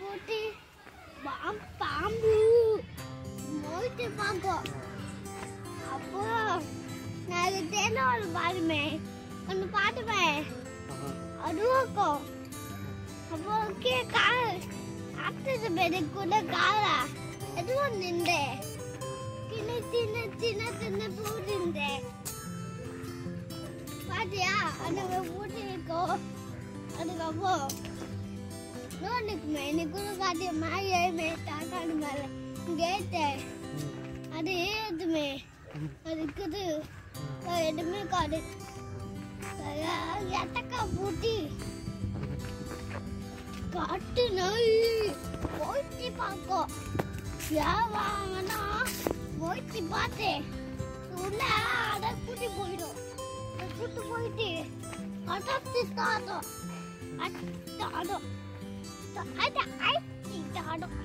பூட்டி பாம்பு மோய்ட்டு பார்க்கும். அப்போ நான் தேனோட பாருமே ஒன்று பாட்டுப்பேன் அதுவும். அப்போ காத்து பெருக்குள்ள காலா எதுவும் நின்று சின்ன சின்ன சின்ன சின்ன பூட்டிருந்தே பாத்தியா அந்த பூட்டி இருக்கும். அதுக்கப்புறம் நோண்டுக்குமே எனக்கு காட்டிய மேலே டாட்டாடு மேலே கேட்டு அது ஏதுமே அதுக்குது எதுவுமே காடு எட்டக்கா பூட்டி காட்டு நாய் போயிட்டு பார்க்கும். வாங்கினா போயிட்டு பார்த்தேன் உள்ள அதை கூட்டி போயிடும். கூட்டு போயிட்டு அடத்து தாடும் அட்டாடும் அதை ஐட்டி தாடும்.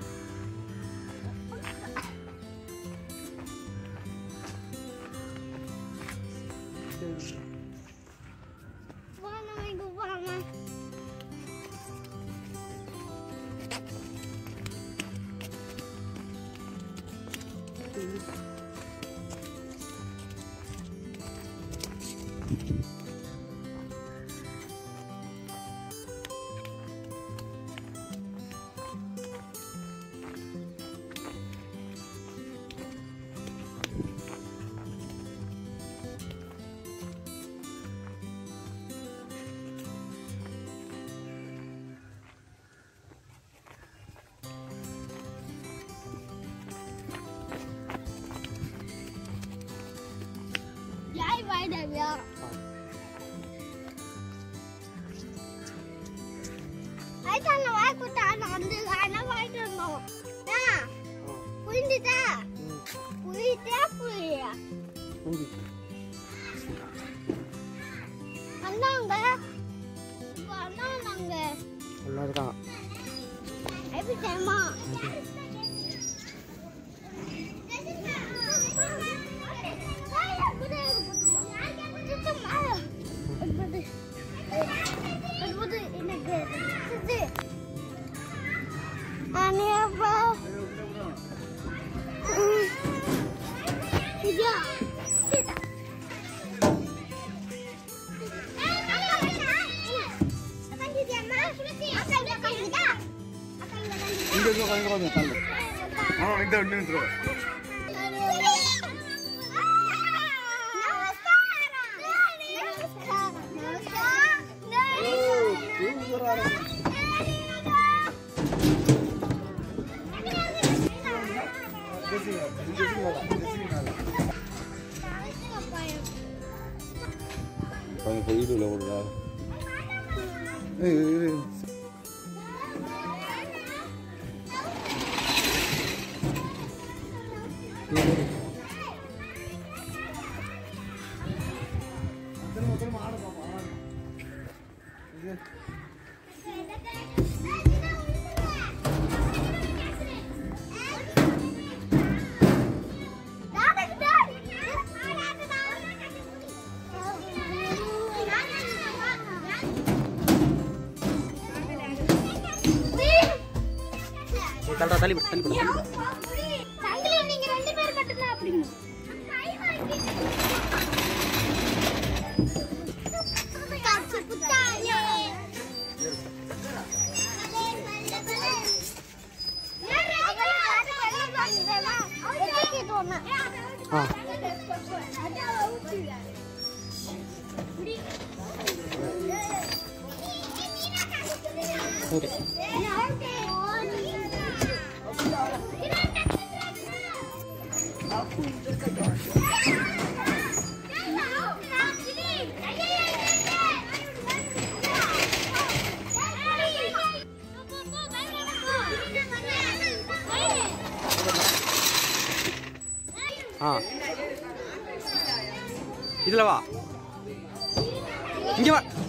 தள்ளி தள்ளி நீங்க ரெண்டு பேர் மட்டும் தான் அப்படி இதுல வா இங்க வா